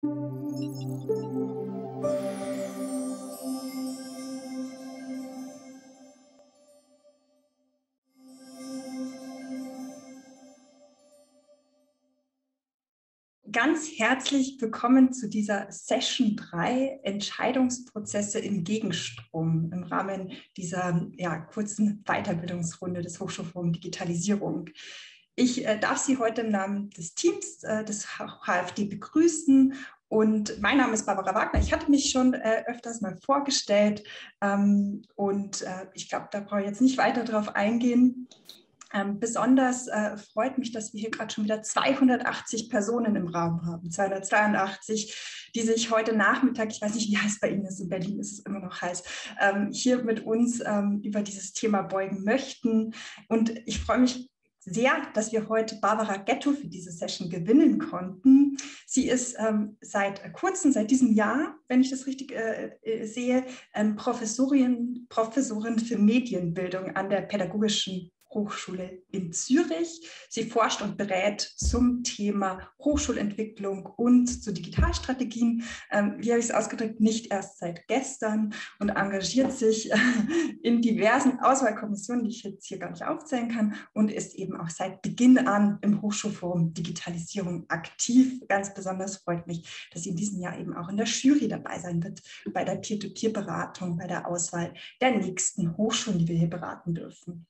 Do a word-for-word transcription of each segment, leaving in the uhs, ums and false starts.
Ganz herzlich willkommen zu dieser Session drei Entscheidungsprozesse im Gegenstrom im Rahmen dieser ja, kurzen Weiterbildungsrunde des Hochschulforum Digitalisierung. Ich äh, darf Sie heute im Namen des Teams äh, des H F D begrüßen. Und mein Name ist Barbara Wagner. Ich hatte mich schon äh, öfters mal vorgestellt ähm, und äh, ich glaube, da brauche ich jetzt nicht weiter drauf eingehen. Ähm, besonders äh, freut mich, dass wir hier gerade schon wieder zweihundertachtzig Personen im Raum haben, zweihundertzweiundachtzig, die sich heute Nachmittag, ich weiß nicht, wie heiß bei Ihnen ist, in Berlin ist es immer noch heiß, ähm, hier mit uns ähm, über dieses Thema beugen möchten. Und ich freue mich sehr, dass wir heute Barbara Ghetto für diese Session gewinnen konnten. Sie ist ähm, seit kurzem, seit diesem Jahr, wenn ich das richtig äh, äh, sehe, ähm, Professorin, Professorin für Medienbildung an der Pädagogischen Hochschule in Zürich. Sie forscht und berät zum Thema Hochschulentwicklung und zu Digitalstrategien. Ähm, wie habe ich es ausgedrückt? Nicht erst seit gestern und engagiert sich in diversen Auswahlkommissionen, die ich jetzt hier gar nicht aufzählen kann, und ist eben auch seit Beginn an im Hochschulforum Digitalisierung aktiv. Ganz besonders freut mich, dass sie in diesem Jahr eben auch in der Jury dabei sein wird, bei der Peer-to-Peer-Beratung, bei der Auswahl der nächsten Hochschulen, die wir hier beraten dürfen.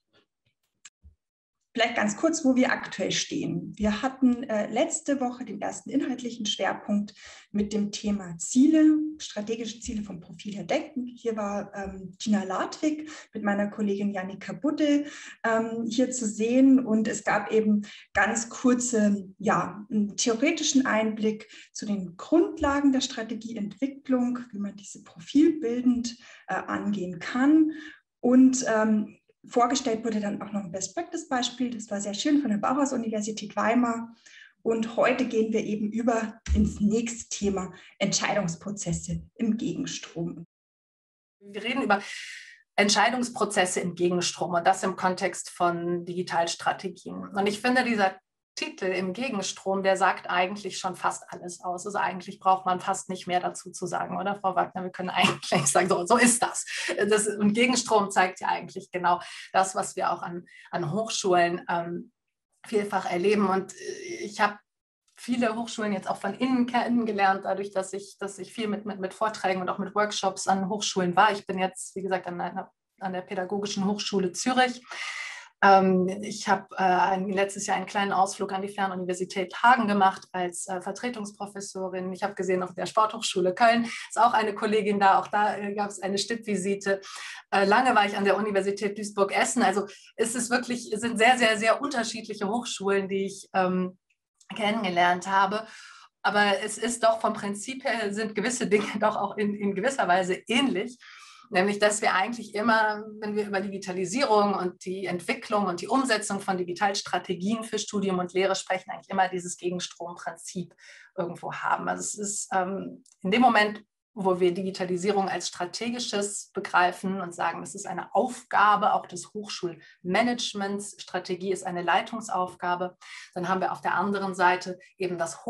Vielleicht ganz kurz, wo wir aktuell stehen. Wir hatten äh, letzte Woche den ersten inhaltlichen Schwerpunkt mit dem Thema Ziele, strategische Ziele vom Profil her denken. Hier war ähm, Tina Ladwig mit meiner Kollegin Jannika Budde ähm, hier zu sehen. Und es gab eben ganz kurze, ja, einen theoretischen Einblick zu den Grundlagen der Strategieentwicklung, wie man diese profilbildend äh, angehen kann. Und ähm, vorgestellt wurde dann auch noch ein Best-Practice-Beispiel. Das war sehr schön von der Bauhaus-Universität Weimar. Und heute gehen wir eben über ins nächste Thema Entscheidungsprozesse im Gegenstrom. Wir reden über Entscheidungsprozesse im Gegenstrom und das im Kontext von Digitalstrategien. Und ich finde, dieser Titel im Gegenstrom, der sagt eigentlich schon fast alles aus. Also eigentlich braucht man fast nicht mehr dazu zu sagen, oder Frau Wagner? Wir können eigentlich sagen, so, so ist das. das. Und Gegenstrom zeigt ja eigentlich genau das, was wir auch an, an Hochschulen ähm, vielfach erleben. Und ich habe viele Hochschulen jetzt auch von innen kennengelernt, dadurch, dass ich, dass ich viel mit, mit, mit Vorträgen und auch mit Workshops an Hochschulen war. Ich bin jetzt, wie gesagt, an, einer, an der Pädagogischen Hochschule Zürich. Ich habe äh, letztes Jahr einen kleinen Ausflug an die Fernuniversität Hagen gemacht als äh, Vertretungsprofessorin. Ich habe gesehen, auf der Sporthochschule Köln ist auch eine Kollegin da. Auch da äh, gab es eine Stippvisite. Äh, lange war ich an der Universität Duisburg-Essen. Also es ist wirklich, es sind sehr, sehr, sehr unterschiedliche Hochschulen, die ich ähm, kennengelernt habe. Aber es ist doch vom Prinzip her, sind gewisse Dinge doch auch in, in gewisser Weise ähnlich. Nämlich, dass wir eigentlich immer, wenn wir über Digitalisierung und die Entwicklung und die Umsetzung von Digitalstrategien für Studium und Lehre sprechen, eigentlich immer dieses Gegenstromprinzip irgendwo haben. Also es ist ähm, in dem Moment, wo wir Digitalisierung als strategisches begreifen und sagen, es ist eine Aufgabe auch des Hochschulmanagements, Strategie ist eine Leitungsaufgabe, dann haben wir auf der anderen Seite eben das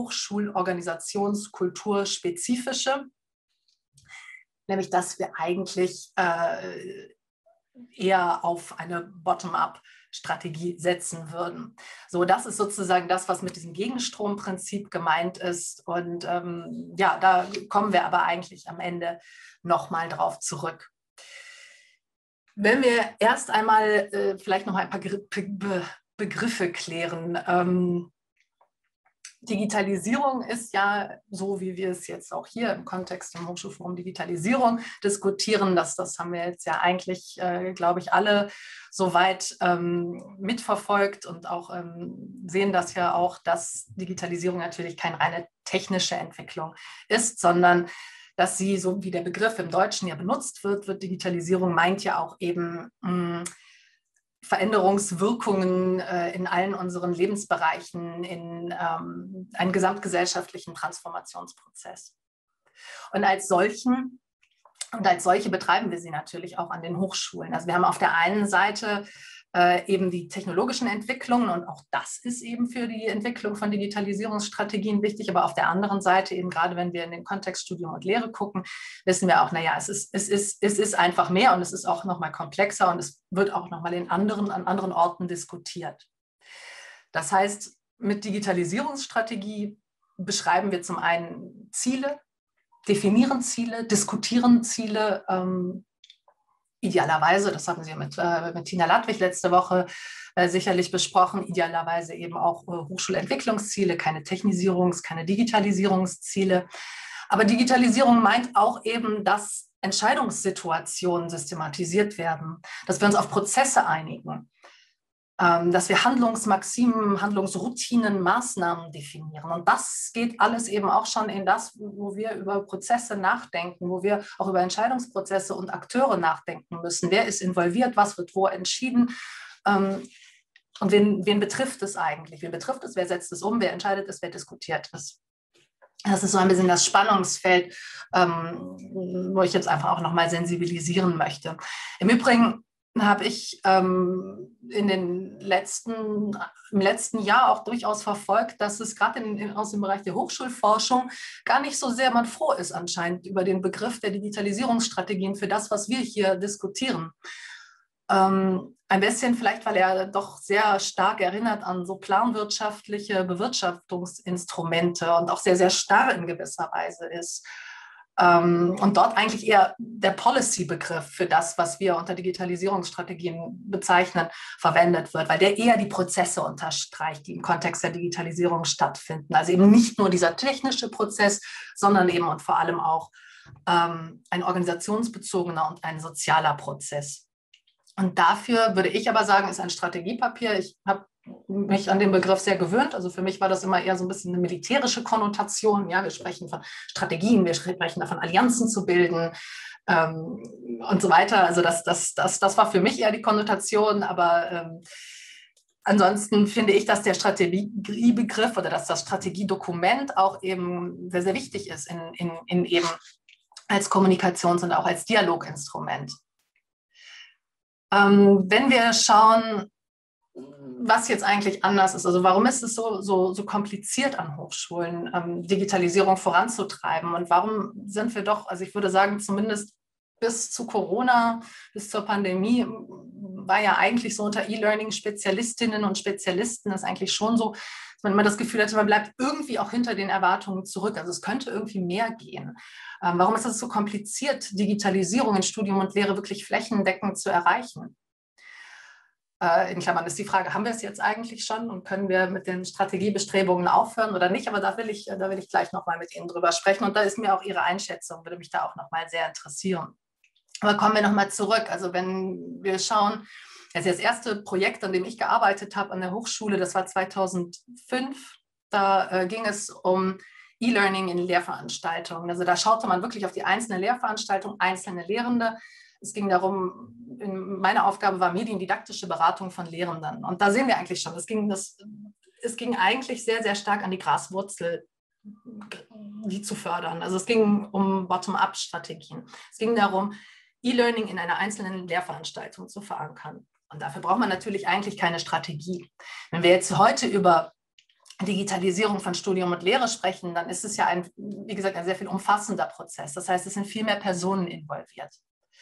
Hochschulorganisationskulturspezifische, nämlich dass wir eigentlich äh, eher auf eine Bottom-up-Strategie setzen würden. So, das ist sozusagen das, was mit diesem Gegenstromprinzip gemeint ist. Und ähm, ja, da kommen wir aber eigentlich am Ende nochmal drauf zurück. Wenn wir erst einmal äh, vielleicht noch ein paar Be Begriffe klären. Ähm, Digitalisierung ist ja, so wie wir es jetzt auch hier im Kontext im Hochschulforum Digitalisierung diskutieren, das, das haben wir jetzt ja eigentlich, äh, glaube ich, alle soweit ähm, mitverfolgt und auch ähm, sehen das ja auch, dass Digitalisierung natürlich keine reine technische Entwicklung ist, sondern dass sie, so wie der Begriff im Deutschen ja benutzt wird, wird Digitalisierung meint ja auch eben mh, Veränderungswirkungen äh, in allen unseren Lebensbereichen, in ähm, einen gesamtgesellschaftlichen Transformationsprozess. Und als solchen Und als solche betreiben wir sie natürlich auch an den Hochschulen. Also wir haben auf der einen Seite äh, eben die technologischen Entwicklungen und auch das ist eben für die Entwicklung von Digitalisierungsstrategien wichtig. Aber auf der anderen Seite eben gerade, wenn wir in den Kontext Studium und Lehre gucken, wissen wir auch, naja, es ist, es ist, es ist einfach mehr und es ist auch nochmal komplexer und es wird auch nochmal in anderen, an anderen Orten diskutiert. Das heißt, mit Digitalisierungsstrategie beschreiben wir zum einen Ziele, definieren Ziele, diskutieren Ziele, ähm, idealerweise, das haben Sie mit, äh, mit Tina Ladwig letzte Woche äh, sicherlich besprochen, idealerweise eben auch äh, Hochschulentwicklungsziele, keine Technisierungs-, keine Digitalisierungsziele. Aber Digitalisierung meint auch eben, dass Entscheidungssituationen systematisiert werden, dass wir uns auf Prozesse einigen, dass wir Handlungsmaximen, Handlungsroutinen, Maßnahmen definieren. Und das geht alles eben auch schon in das, wo wir über Prozesse nachdenken, wo wir auch über Entscheidungsprozesse und Akteure nachdenken müssen. Wer ist involviert, was wird wo entschieden? Und wen, wen betrifft es eigentlich? Wen betrifft es? Wer setzt es um? Wer entscheidet es? Wer diskutiert es? Das ist so ein bisschen das Spannungsfeld, wo ich jetzt einfach auch nochmal sensibilisieren möchte. Im Übrigen habe ich ähm, in den letzten, im letzten Jahr auch durchaus verfolgt, dass es gerade in, in, aus dem Bereich der Hochschulforschung gar nicht so sehr man froh ist anscheinend über den Begriff der Digitalisierungsstrategien für das, was wir hier diskutieren. Ähm, ein bisschen vielleicht, weil er doch sehr stark erinnert an so planwirtschaftliche Bewirtschaftungsinstrumente und auch sehr, sehr starr in gewisser Weise ist. Und dort eigentlich eher der Policy-Begriff für das, was wir unter Digitalisierungsstrategien bezeichnen, verwendet wird, weil der eher die Prozesse unterstreicht, die im Kontext der Digitalisierung stattfinden. Also eben nicht nur dieser technische Prozess, sondern eben und vor allem auch ähm, ein organisationsbezogener und ein sozialer Prozess. Und dafür würde ich aber sagen, ist ein Strategiepapier. Ich habe mich an den Begriff sehr gewöhnt. Also für mich war das immer eher so ein bisschen eine militärische Konnotation. Ja, wir sprechen von Strategien, wir sprechen davon, Allianzen zu bilden ähm, und so weiter. Also das, das, das, das war für mich eher die Konnotation. Aber ähm, ansonsten finde ich, dass der Strategiebegriff oder dass das Strategiedokument auch eben sehr, sehr wichtig ist in, in, in eben als Kommunikations- und auch als Dialoginstrument. Ähm, wenn wir schauen, was jetzt eigentlich anders ist, also warum ist es so, so, so kompliziert an Hochschulen, ähm, Digitalisierung voranzutreiben und warum sind wir doch, also ich würde sagen, zumindest bis zu Corona, bis zur Pandemie, war ja eigentlich so unter E-Learning-Spezialistinnen und Spezialisten ist eigentlich schon so, dass man immer das Gefühl hatte, man bleibt irgendwie auch hinter den Erwartungen zurück. Also es könnte irgendwie mehr gehen. Ähm, warum ist es so kompliziert, Digitalisierung in Studium und Lehre wirklich flächendeckend zu erreichen? In Klammern ist die Frage, haben wir es jetzt eigentlich schon und können wir mit den Strategiebestrebungen aufhören oder nicht? Aber da will ich, da will ich gleich nochmal mit Ihnen drüber sprechen und da ist mir auch Ihre Einschätzung, würde mich da auch nochmal sehr interessieren. Aber kommen wir nochmal zurück. Also wenn wir schauen, also das erste Projekt, an dem ich gearbeitet habe an der Hochschule, das war zweitausendfünf, da äh, ging es um E-Learning in Lehrveranstaltungen. Also da schaute man wirklich auf die einzelne Lehrveranstaltung, einzelne Lehrende. Es ging darum, meine Aufgabe war mediendidaktische Beratung von Lehrenden. Und da sehen wir eigentlich schon, es ging, das, es ging eigentlich sehr, sehr stark an die Graswurzel, die zu fördern. Also es ging um Bottom-up-Strategien. Es ging darum, E-Learning in einer einzelnen Lehrveranstaltung zu verankern. Und dafür braucht man natürlich eigentlich keine Strategie. Wenn wir jetzt heute über Digitalisierung von Studium und Lehre sprechen, dann ist es ja, ein, wie gesagt, ein sehr viel umfassender Prozess. Das heißt, es sind viel mehr Personen involviert.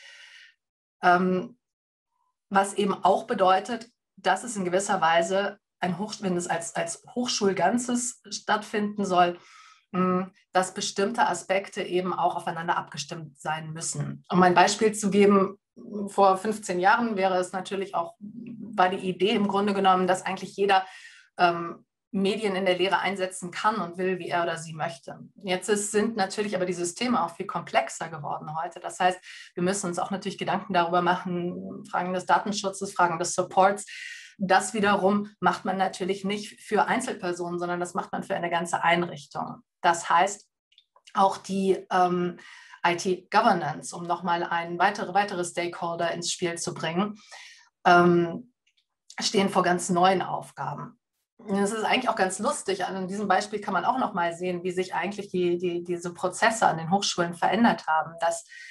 Ähm, was eben auch bedeutet, dass es in gewisser Weise, ein Hoch, wenn es als, als Hochschulganzes stattfinden soll, mh, dass bestimmte Aspekte eben auch aufeinander abgestimmt sein müssen. Um ein Beispiel zu geben, vor fünfzehn Jahren wäre es natürlich auch, war die Idee im Grunde genommen, dass eigentlich jeder ähm, Medien in der Lehre einsetzen kann und will, wie er oder sie möchte. Jetzt ist, sind natürlich aber die Systeme auch viel komplexer geworden heute. Das heißt, wir müssen uns auch natürlich Gedanken darüber machen, Fragen des Datenschutzes, Fragen des Supports. Das wiederum macht man natürlich nicht für Einzelpersonen, sondern das macht man für eine ganze Einrichtung. Das heißt, auch die ähm, I T-Governance, um nochmal einen weitere, weitere Stakeholder ins Spiel zu bringen, ähm, stehen vor ganz neuen Aufgaben. Das ist eigentlich auch ganz lustig. An diesem Beispiel kann man auch noch mal sehen, wie sich eigentlich die, die, diese Prozesse an den Hochschulen verändert haben. Dass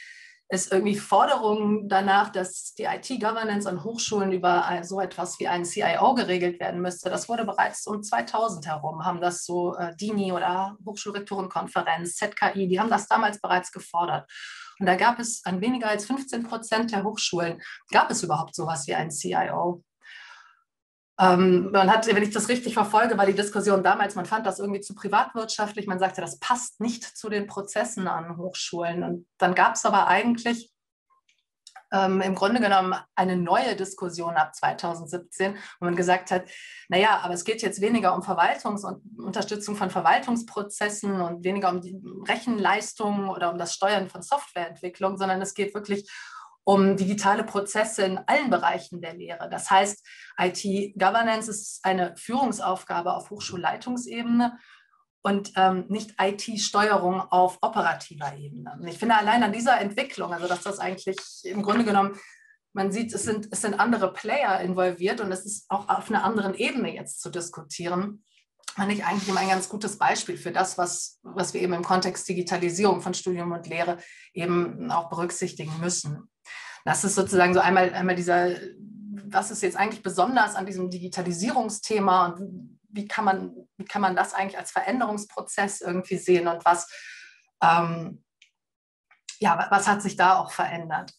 es irgendwie Forderungen danach, dass die I T-Governance an Hochschulen über so etwas wie einen C I O geregelt werden müsste. Das wurde bereits um zweitausend herum, haben das so äh, D I N I oder Hochschulrektorenkonferenz, Z K I, die haben das damals bereits gefordert. Und da gab es an weniger als fünfzehn Prozent der Hochschulen, gab es überhaupt sowas wie einen C I O. Ähm, man hat, wenn ich das richtig verfolge, war die Diskussion damals, man fand das irgendwie zu privatwirtschaftlich, man sagte, das passt nicht zu den Prozessen an Hochschulen. Und dann gab es aber eigentlich ähm, im Grunde genommen eine neue Diskussion ab zweitausendsiebzehn, wo man gesagt hat, naja, aber es geht jetzt weniger um Verwaltungs- und Unterstützung von Verwaltungsprozessen und weniger um die Rechenleistungen oder um das Steuern von Softwareentwicklung, sondern es geht wirklich um digitale Prozesse in allen Bereichen der Lehre. Das heißt, I T-Governance ist eine Führungsaufgabe auf Hochschulleitungsebene und ähm, nicht I T-Steuerung auf operativer Ebene. Und ich finde allein an dieser Entwicklung, also dass das eigentlich im Grunde genommen, man sieht, es sind, es sind andere Player involviert und es ist auch auf einer anderen Ebene jetzt zu diskutieren, fand ich eigentlich immer ein ganz gutes Beispiel für das, was, was wir eben im Kontext Digitalisierung von Studium und Lehre eben auch berücksichtigen müssen. Das ist sozusagen so einmal, einmal dieser, was ist jetzt eigentlich besonders an diesem Digitalisierungsthema und wie kann man, wie kann man das eigentlich als Veränderungsprozess irgendwie sehen und was, ähm, ja, was hat sich da auch verändert?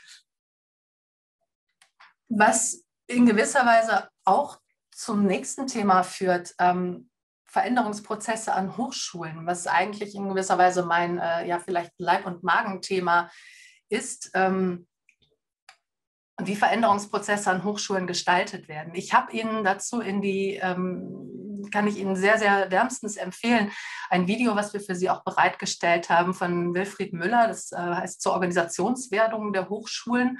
Was in gewisser Weise auch zum nächsten Thema führt, ähm, Veränderungsprozesse an Hochschulen, was eigentlich in gewisser Weise mein, äh, ja, vielleicht Leib- und Magenthema ist, ähm, wie Veränderungsprozesse an Hochschulen gestaltet werden. Ich habe Ihnen dazu in die, ähm, kann ich Ihnen sehr, sehr wärmstens empfehlen, ein Video, was wir für Sie auch bereitgestellt haben von Wilfried Müller, das äh, heißt zur Organisationswerdung der Hochschulen,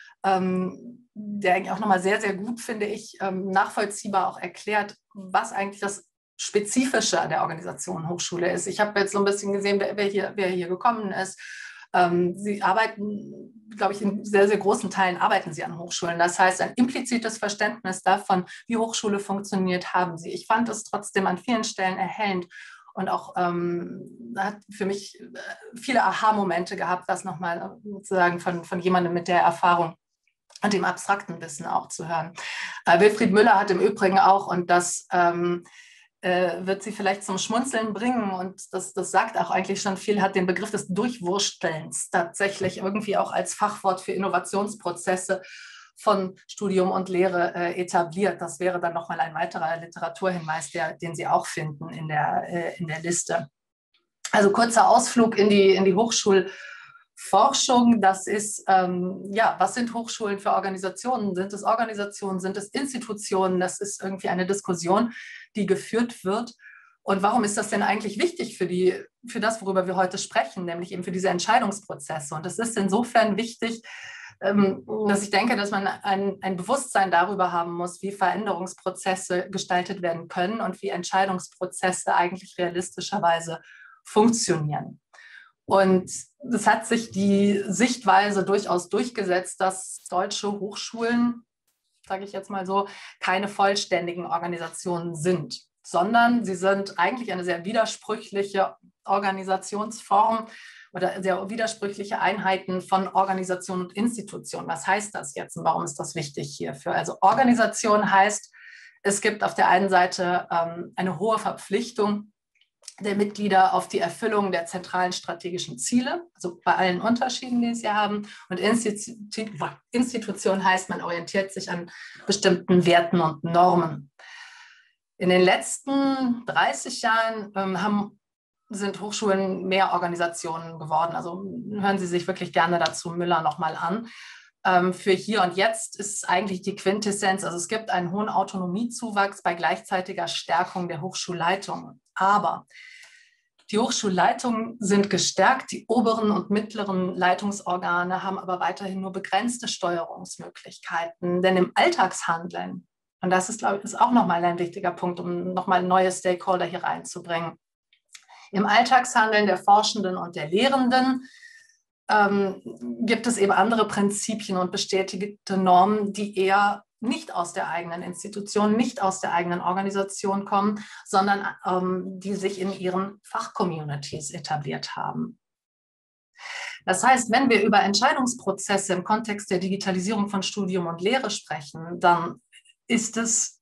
ähm, der eigentlich auch nochmal sehr, sehr gut, finde ich, ähm, nachvollziehbar auch erklärt, was eigentlich das Spezifische an der Organisation Hochschule ist. Ich habe jetzt so ein bisschen gesehen, wer, wer, hier, wer hier gekommen ist. Ähm, Sie arbeiten, glaube ich, in sehr, sehr großen Teilen arbeiten Sie an Hochschulen. Das heißt, ein implizites Verständnis davon, wie Hochschule funktioniert, haben Sie. Ich fand es trotzdem an vielen Stellen erhellend und auch ähm, hat für mich viele Aha-Momente gehabt, das nochmal sozusagen von, von jemandem mit der Erfahrung und dem abstrakten Wissen auch zu hören. Äh, Wilfried Müller hat im Übrigen auch, und das ähm, äh, wird Sie vielleicht zum Schmunzeln bringen, und das, das sagt auch eigentlich schon viel, hat den Begriff des Durchwurstelns tatsächlich irgendwie auch als Fachwort für Innovationsprozesse von Studium und Lehre äh, etabliert. Das wäre dann nochmal ein weiterer Literaturhinweis, der, den Sie auch finden in der, äh, in der Liste. Also kurzer Ausflug in die, in die Hochschul- Forschung, das ist, ähm, ja, was sind Hochschulen für Organisationen? Sind es Organisationen, sind es Institutionen? Das ist irgendwie eine Diskussion, die geführt wird. Und warum ist das denn eigentlich wichtig für, die, für das, worüber wir heute sprechen, nämlich eben für diese Entscheidungsprozesse? Und es ist insofern wichtig, ähm, dass ich denke, dass man ein, ein Bewusstsein darüber haben muss, wie Veränderungsprozesse gestaltet werden können und wie Entscheidungsprozesse eigentlich realistischerweise funktionieren. Und es hat sich die Sichtweise durchaus durchgesetzt, dass deutsche Hochschulen, sage ich jetzt mal so, keine vollständigen Organisationen sind, sondern sie sind eigentlich eine sehr widersprüchliche Organisationsform oder sehr widersprüchliche Einheiten von Organisation und Institution. Was heißt das jetzt und warum ist das wichtig hierfür? Also Organisation heißt, es gibt auf der einen Seite ähm, eine hohe Verpflichtung der Mitglieder auf die Erfüllung der zentralen strategischen Ziele, also bei allen Unterschieden, die sie haben. Und Institution heißt, man orientiert sich an bestimmten Werten und Normen. In den letzten dreißig Jahren ähm, haben, sind Hochschulen mehr Organisationen geworden. Also hören Sie sich wirklich gerne dazu Müller nochmal an. Ähm, für hier und jetzt ist eigentlich die Quintessenz, also es gibt einen hohen Autonomiezuwachs bei gleichzeitiger Stärkung der Hochschulleitungen. Aber die Hochschulleitungen sind gestärkt, die oberen und mittleren Leitungsorgane haben aber weiterhin nur begrenzte Steuerungsmöglichkeiten. Denn im Alltagshandeln, und das ist, glaube ich, ist auch nochmal ein wichtiger Punkt, um nochmal neue Stakeholder hier reinzubringen, im Alltagshandeln der Forschenden und der Lehrenden ähm, gibt es eben andere Prinzipien und bestätigte Normen, die eher nicht aus der eigenen Institution, nicht aus der eigenen Organisation kommen, sondern ähm, die sich in ihren Fachcommunities etabliert haben. Das heißt, wenn wir über Entscheidungsprozesse im Kontext der Digitalisierung von Studium und Lehre sprechen, dann ist es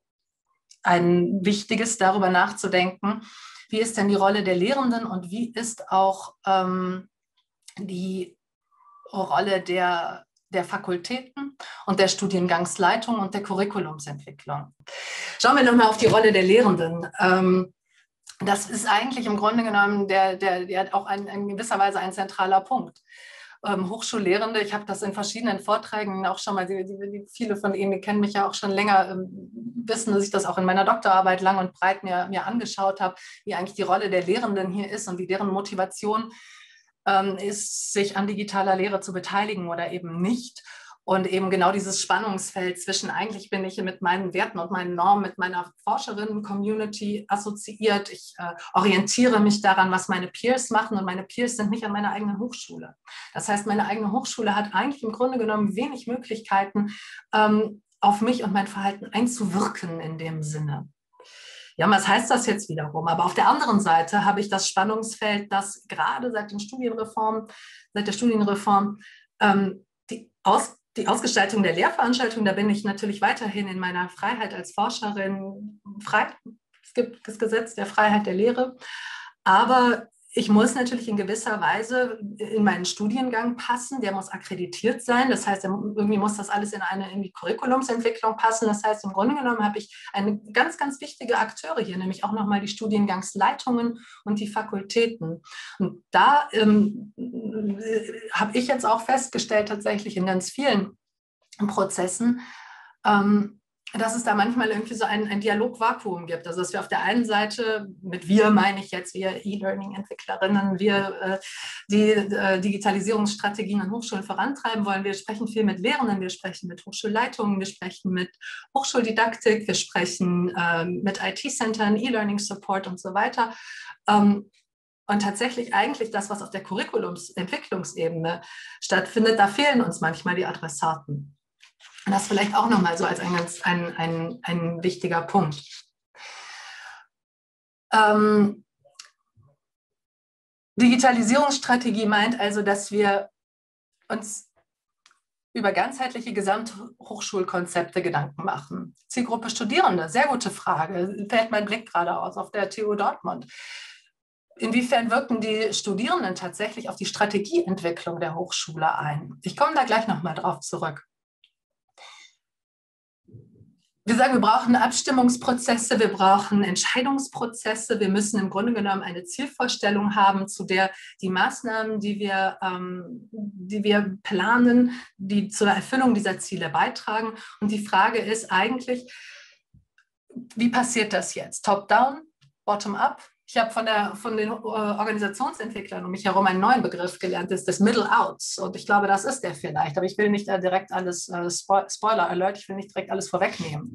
ein wichtiges, darüber nachzudenken, wie ist denn die Rolle der Lehrenden und wie ist auch ähm, die Rolle der, der Fakultäten und der Studiengangsleitung und der Curriculumsentwicklung. Schauen wir nochmal auf die Rolle der Lehrenden. Ähm, das ist eigentlich im Grunde genommen der, der, der auch ein, in gewisser Weise ein zentraler Punkt. Ähm, Hochschullehrende, ich habe das in verschiedenen Vorträgen auch schon mal, die, die, viele von Ihnen, die kennen mich ja auch schon länger, ähm, wissen, dass ich das auch in meiner Doktorarbeit lang und breit mir, mir angeschaut habe, wie eigentlich die Rolle der Lehrenden hier ist und wie deren Motivation ähm, ist, sich an digitaler Lehre zu beteiligen oder eben nicht. Und eben genau dieses Spannungsfeld zwischen, eigentlich bin ich mit meinen Werten und meinen Normen, mit meiner Forscherinnen-Community assoziiert. Ich äh, orientiere mich daran, was meine Peers machen und meine Peers sind nicht an meiner eigenen Hochschule. Das heißt, meine eigene Hochschule hat eigentlich im Grunde genommen wenig Möglichkeiten, ähm, auf mich und mein Verhalten einzuwirken in dem Sinne. Ja, was heißt das jetzt wiederum? Aber auf der anderen Seite habe ich das Spannungsfeld, dass gerade seit den Studienreformen, seit der Studienreform ähm, die Aus Die Ausgestaltung der Lehrveranstaltung, da bin ich natürlich weiterhin in meiner Freiheit als Forscherin frei. Es gibt das Gesetz der Freiheit der Lehre. Aber ich muss natürlich in gewisser Weise in meinen Studiengang passen. Der muss akkreditiert sein. Das heißt, irgendwie muss das alles in eine in die Curriculumsentwicklung passen. Das heißt, im Grunde genommen habe ich eine ganz, ganz wichtige Akteure hier, nämlich auch nochmal die Studiengangsleitungen und die Fakultäten. Und da ähm, habe ich jetzt auch festgestellt, tatsächlich in ganz vielen Prozessen, ähm, dass es da manchmal irgendwie so ein, ein Dialogvakuum gibt. Also dass wir auf der einen Seite, mit wir meine ich jetzt, wir E-Learning-Entwicklerinnen, wir äh, die äh, Digitalisierungsstrategien an Hochschulen vorantreiben wollen. Wir sprechen viel mit Lehrenden, wir sprechen mit Hochschulleitungen, wir sprechen mit Hochschuldidaktik, wir sprechen äh, mit I T-Centern, E-Learning-Support und so weiter. Ähm, Und tatsächlich eigentlich das, was auf der Curriculumsentwicklungsebene stattfindet, da fehlen uns manchmal die Adressaten. Und das vielleicht auch nochmal so als ein, ganz, ein, ein, ein wichtiger Punkt. Ähm, Digitalisierungsstrategie meint also, dass wir uns über ganzheitliche Gesamthochschulkonzepte Gedanken machen. Zielgruppe Studierende, sehr gute Frage. Fällt mein Blick gerade aus auf der T U Dortmund. Inwiefern wirken die Studierenden tatsächlich auf die Strategieentwicklung der Hochschule ein? Ich komme da gleich nochmal drauf zurück. Wir sagen, wir brauchen Abstimmungsprozesse, wir brauchen Entscheidungsprozesse. Wir müssen im Grunde genommen eine Zielvorstellung haben, zu der die Maßnahmen, die wir, ähm, die wir planen, die zur Erfüllung dieser Ziele beitragen. Und die Frage ist eigentlich, wie passiert das jetzt? Top-down, bottom-up? Ich habe von, der, von den Organisationsentwicklern um mich herum einen neuen Begriff gelernt, das ist das Middle-Outs. Und ich glaube, das ist der vielleicht. Aber ich will nicht direkt alles, äh, Spoiler-Alert, ich will nicht direkt alles vorwegnehmen.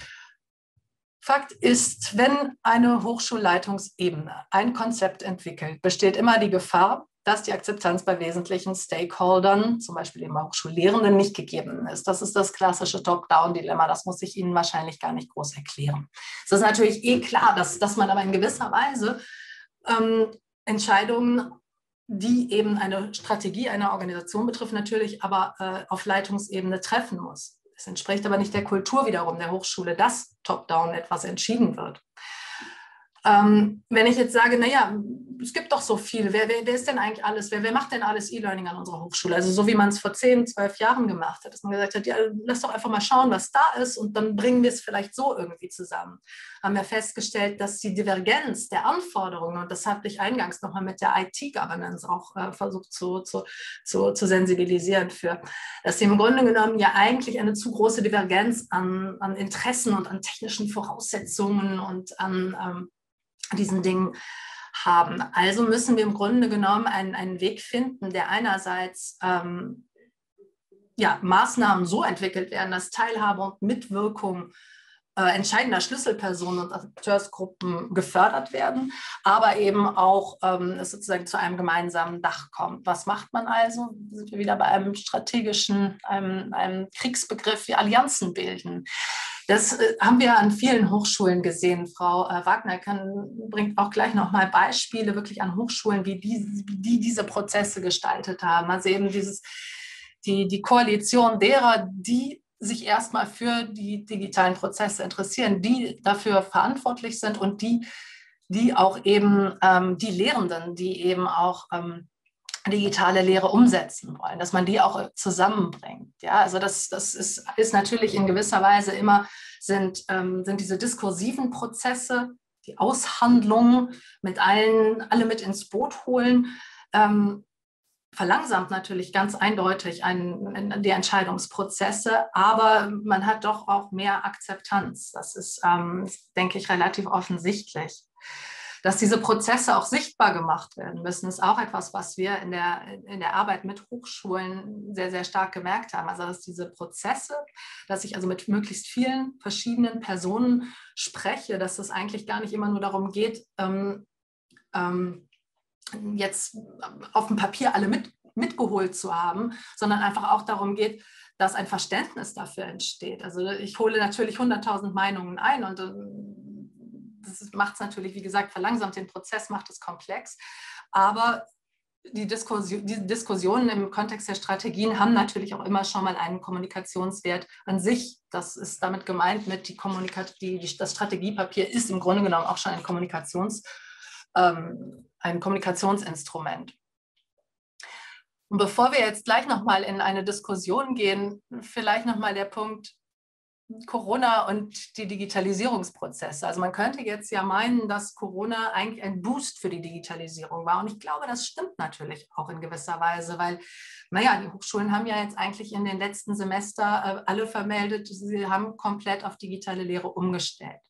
Fakt ist, wenn eine Hochschulleitungsebene ein Konzept entwickelt, besteht immer die Gefahr, dass die Akzeptanz bei wesentlichen Stakeholdern, zum Beispiel eben Hochschullehrenden, nicht gegeben ist. Das ist das klassische Top-Down-Dilemma. Das muss ich Ihnen wahrscheinlich gar nicht groß erklären. Es ist natürlich eh klar, dass, dass man aber in gewisser Weise ähm, Entscheidungen, die eben eine Strategie einer Organisation betreffen, natürlich aber äh, auf Leitungsebene treffen muss. Es entspricht aber nicht der Kultur wiederum der Hochschule, dass Top-Down etwas entschieden wird. Ähm, wenn ich jetzt sage, naja, es gibt doch so viel, wer, wer, wer ist denn eigentlich alles, wer, wer macht denn alles E-Learning an unserer Hochschule? Also so wie man es vor zehn, zwölf Jahren gemacht hat, dass man gesagt hat, ja, lass doch einfach mal schauen, was da ist und dann bringen wir es vielleicht so irgendwie zusammen. Haben wir festgestellt, dass die Divergenz der Anforderungen, und das hatte ich eingangs nochmal mit der I T-Governance auch äh, versucht zu, zu, zu, zu sensibilisieren für, dass sie im Grunde genommen ja eigentlich eine zu große Divergenz an, an Interessen und an technischen Voraussetzungen und an ähm, diesen Dingen haben. Also müssen wir im Grunde genommen einen, einen Weg finden, der einerseits ähm, ja, Maßnahmen so entwickelt werden, dass Teilhabe und Mitwirkung äh, entscheidender Schlüsselpersonen und Akteursgruppen gefördert werden, aber eben auch ähm, es sozusagen zu einem gemeinsamen Dach kommt. Was macht man also? Sind wir wieder bei einem strategischen, einem, einem Kriegsbegriff wie Allianzen bilden. Das äh, haben wir an vielen Hochschulen gesehen. Frau äh, Wagner kann, bringt auch gleich nochmal Beispiele wirklich an Hochschulen, wie die, die diese Prozesse gestaltet haben. Also eben dieses, die, die Koalition derer, die sich erstmal für die digitalen Prozesse interessieren, die dafür verantwortlich sind und die, die auch eben ähm, die Lehrenden, die eben auch ähm, digitale Lehre umsetzen wollen, dass man die auch zusammenbringt. Ja, also das, das ist, ist natürlich in gewisser Weise immer, sind, ähm, sind diese diskursiven Prozesse, die Aushandlungen mit allen, alle mit ins Boot holen, ähm, verlangsamt natürlich ganz eindeutig einen, die Entscheidungsprozesse, aber man hat doch auch mehr Akzeptanz. Das ist, ähm, denke ich, relativ offensichtlich. Dass diese Prozesse auch sichtbar gemacht werden müssen, ist auch etwas, was wir in der, in der Arbeit mit Hochschulen sehr, sehr stark gemerkt haben. Also dass diese Prozesse, dass ich also mit möglichst vielen verschiedenen Personen spreche, dass es eigentlich gar nicht immer nur darum geht, ähm, ähm, jetzt auf dem Papier alle mit, mitgeholt zu haben, sondern einfach auch darum geht, dass ein Verständnis dafür entsteht. Also ich hole natürlich hunderttausend Meinungen ein und das macht es natürlich, wie gesagt, verlangsamt den Prozess, macht es komplex, aber die, Diskussion, die Diskussionen im Kontext der Strategien haben natürlich auch immer schon mal einen Kommunikationswert an sich. Das ist damit gemeint mit die Kommunikation, die, die, das Strategiepapier ist im Grunde genommen auch schon ein Kommunikations ähm, ein Kommunikationsinstrument. Und bevor wir jetzt gleich nochmal in eine Diskussion gehen, vielleicht nochmal der Punkt Corona und die Digitalisierungsprozesse. Also man könnte jetzt ja meinen, dass Corona eigentlich ein Boost für die Digitalisierung war. Und ich glaube, das stimmt natürlich auch in gewisser Weise, weil, naja, die Hochschulen haben ja jetzt eigentlich in den letzten Semester alle vermeldet, sie haben komplett auf digitale Lehre umgestellt.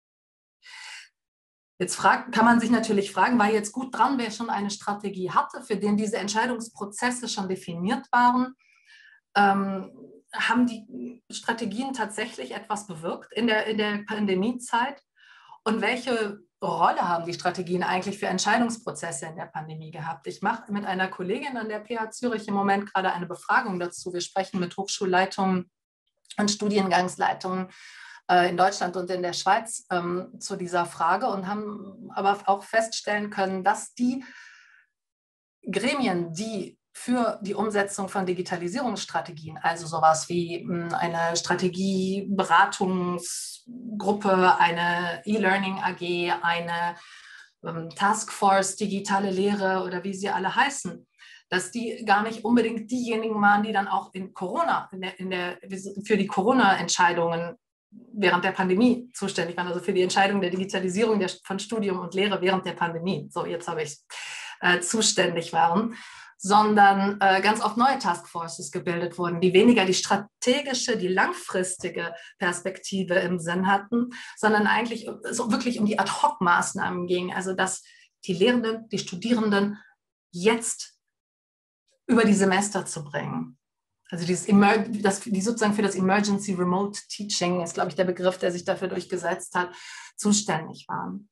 Jetzt frag, kann man sich natürlich fragen, war jetzt gut dran, wer schon eine Strategie hatte, für den diese Entscheidungsprozesse schon definiert waren? Ähm, haben die Strategien tatsächlich etwas bewirkt in der, in der Pandemiezeit? Und welche Rolle haben die Strategien eigentlich für Entscheidungsprozesse in der Pandemie gehabt? Ich mache mit einer Kollegin an der P H Zürich im Moment gerade eine Befragung dazu. Wir sprechen mit Hochschulleitungen und Studiengangsleitungen in Deutschland und in der Schweiz ähm, zu dieser Frage und haben aber auch feststellen können, dass die Gremien, die für die Umsetzung von Digitalisierungsstrategien, also sowas wie eine Strategieberatungsgruppe, eine E-Learning A G, eine ähm, Taskforce Digitale Lehre oder wie sie alle heißen, dass die gar nicht unbedingt diejenigen waren, die dann auch in Corona, in der, in der, für die Corona-Entscheidungen während der Pandemie zuständig waren, also für die Entscheidung der Digitalisierung der, von Studium und Lehre während der Pandemie, so jetzt habe ich äh, zuständig waren, sondern äh, ganz oft neue Taskforces gebildet wurden, die weniger die strategische, die langfristige Perspektive im Sinn hatten, sondern eigentlich so wirklich um die Ad-Hoc-Maßnahmen ging, also dass die Lehrenden, die Studierenden jetzt über die Semester zu bringen. Also dieses Emer das, die sozusagen für das Emergency Remote Teaching ist, glaube ich, der Begriff, der sich dafür durchgesetzt hat, zuständig waren.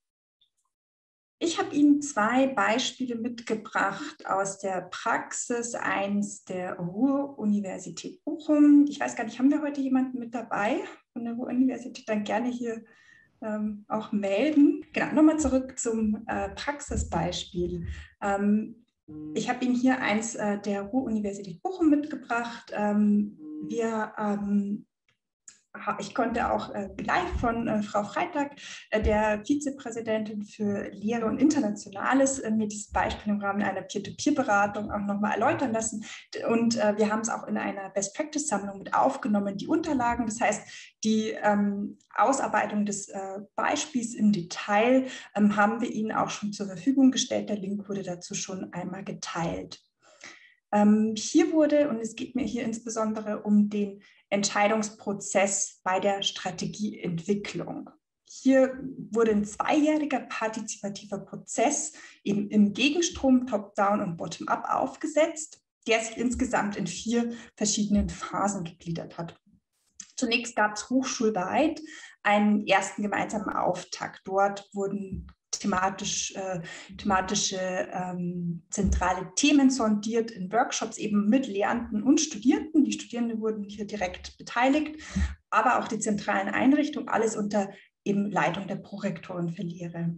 Ich habe Ihnen zwei Beispiele mitgebracht aus der Praxis, eins der Ruhr-Universität Bochum. Ich weiß gar nicht, haben wir heute jemanden mit dabei von der Ruhr-Universität? Dann gerne hier ähm, auch melden. Genau, nochmal zurück zum äh, Praxisbeispiel. Ähm, Ich habe Ihnen hier eins äh, der Ruhr-Universität Bochum mitgebracht. Ähm, wir, ähm, ich konnte auch äh, live von äh, Frau Freitag, äh, der Vizepräsidentin für Lehre und Internationales, äh, mir dieses Beispiel im Rahmen einer Peer-to-Peer-Beratung auch nochmal erläutern lassen. Und äh, wir haben es auch in einer Best-Practice-Sammlung mit aufgenommen, die Unterlagen. Das heißt, die ähm, Ausarbeitung des äh, Beispiels im Detail ähm, haben wir Ihnen auch schon zur Verfügung gestellt. Der Link wurde dazu schon einmal geteilt. Ähm, hier wurde, und es geht mir hier insbesondere um den Entscheidungsprozess bei der Strategieentwicklung. Hier wurde ein zweijähriger partizipativer Prozess eben im Gegenstrom Top-Down und Bottom-Up aufgesetzt, der sich insgesamt in vier verschiedenen Phasen gegliedert hat. Zunächst gab es hochschulweit einen ersten gemeinsamen Auftakt. Dort wurden thematisch, äh, thematische ähm, zentrale Themen sondiert in Workshops eben mit Lehrenden und Studierenden. Die Studierenden wurden hier direkt beteiligt, aber auch die zentralen Einrichtungen, alles unter eben Leitung der Prorektoren für Lehre.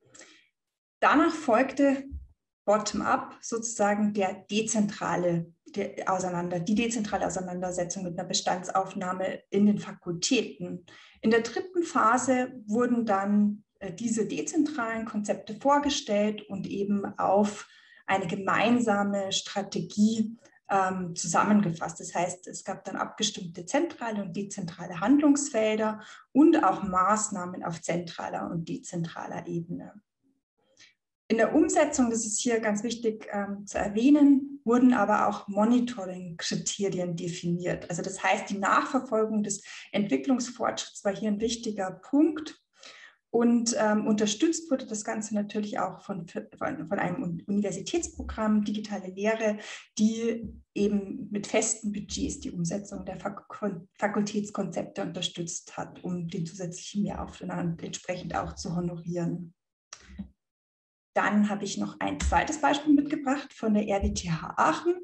Danach folgte bottom-up sozusagen der dezentrale die, auseinander, die dezentrale Auseinandersetzung mit einer Bestandsaufnahme in den Fakultäten. In der dritten Phase wurden dann äh, diese dezentralen Konzepte vorgestellt und eben auf eine gemeinsame Strategie ähm, zusammengefasst. Das heißt, es gab dann abgestimmte zentrale und dezentrale Handlungsfelder und auch Maßnahmen auf zentraler und dezentraler Ebene. In der Umsetzung, das ist hier ganz wichtig ähm, zu erwähnen, wurden aber auch Monitoring-Kriterien definiert. Also das heißt, die Nachverfolgung des Entwicklungsfortschritts war hier ein wichtiger Punkt. Und ähm, unterstützt wurde das Ganze natürlich auch von, von, von einem Universitätsprogramm Digitale Lehre, die eben mit festen Budgets die Umsetzung der Fak Fakultätskonzepte unterstützt hat, um den zusätzlichen Mehraufwand entsprechend auch zu honorieren. Dann habe ich noch ein zweites Beispiel mitgebracht von der R W T H Aachen.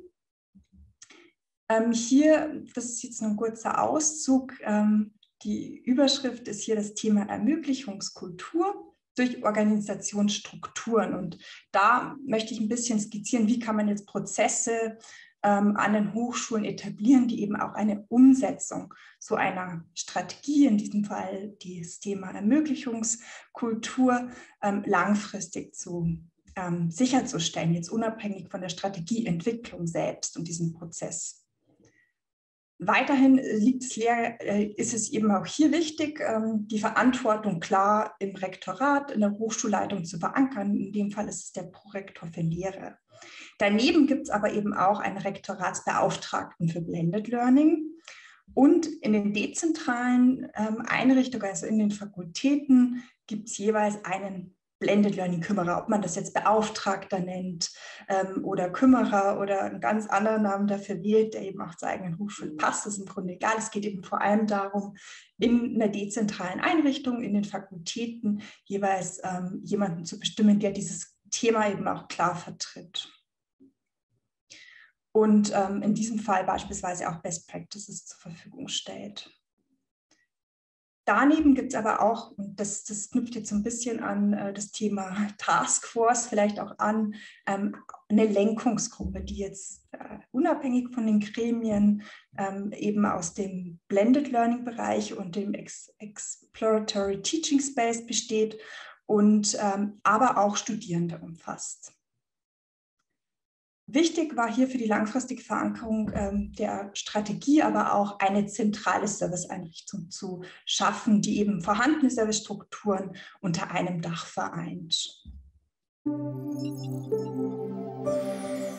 Ähm, hier, das ist jetzt nur ein kurzer Auszug, ähm, die Überschrift ist hier das Thema Ermöglichungskultur durch Organisationsstrukturen. Und da möchte ich ein bisschen skizzieren, wie kann man jetzt Prozesse ähm, an den Hochschulen etablieren, die eben auch eine Umsetzung so einer Strategie, in diesem Fall das Thema Ermöglichungskultur, ähm, langfristig zu ähm, sicherzustellen, jetzt unabhängig von der Strategieentwicklung selbst und diesem Prozess. Weiterhin liegt es leer, ist es eben auch hier wichtig, die Verantwortung klar im Rektorat, in der Hochschulleitung zu verankern. In dem Fall ist es der Prorektor für Lehre. Daneben gibt es aber eben auch einen Rektoratsbeauftragten für Blended Learning. Und in den dezentralen Einrichtungen, also in den Fakultäten, gibt es jeweils einen Blended Learning Kümmerer, ob man das jetzt Beauftragter nennt ähm, oder Kümmerer oder einen ganz anderen Namen dafür wählt, der eben auch zur eigenen Hochschule passt, ist im Grunde egal. Es geht eben vor allem darum, in einer dezentralen Einrichtung, in den Fakultäten jeweils ähm, jemanden zu bestimmen, der dieses Thema eben auch klar vertritt. Und ähm, in diesem Fall beispielsweise auch Best Practices zur Verfügung stellt. Daneben gibt es aber auch, und das, das knüpft jetzt so ein bisschen an äh, das Thema Taskforce vielleicht auch an, ähm, eine Lenkungsgruppe, die jetzt äh, unabhängig von den Gremien ähm, eben aus dem Blended Learning Bereich und dem Ex Exploratory Teaching Space besteht und ähm, aber auch Studierende umfasst. Wichtig war hier für die langfristige Verankerung ähm, der Strategie aber auch eine zentrale Serviceeinrichtung zu schaffen, die eben vorhandene Servicestrukturen unter einem Dach vereint.